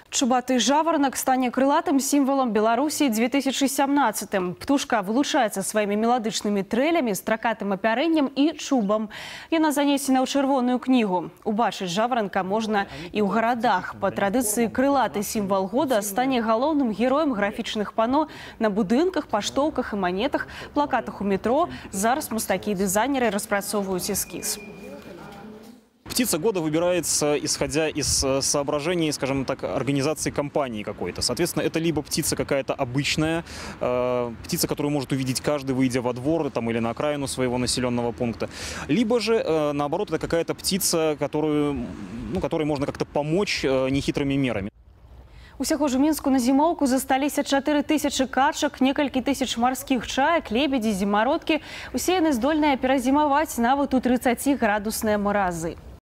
Чубаты жаворонок стане крылатым символом Беларуси 2017. Птушка вылучается своими мелодичными трэлями, строкатым апярэннем и чубом. Яна занесена ў чырвоную книгу. Убачыць жаворонка можно и ў гарадах. По традыцыі крылаты символ года стане галоўным героем графічных пано на будынках, паштоўках и монетах, плакатах у метро. Зараз мастакі и дизайнеры распрацоўваюць эскіз. Птица года выбирается, исходя из соображений, скажем так, организации компании какой-то. Соответственно, это либо птица какая-то обычная, птица, которую может увидеть каждый, выйдя во двор там, или на окраину своего населенного пункта. Либо же, наоборот, это какая-то птица, которой можно как-то помочь нехитрыми мерами. Усяго ж у Мінску на зімоўку засталіся 4000 качак, некалькі тысяч марскіх чаек, лебедзі, зімародкі. Усе яны здольныя перазімаваць нават у 30-градусныя маразы.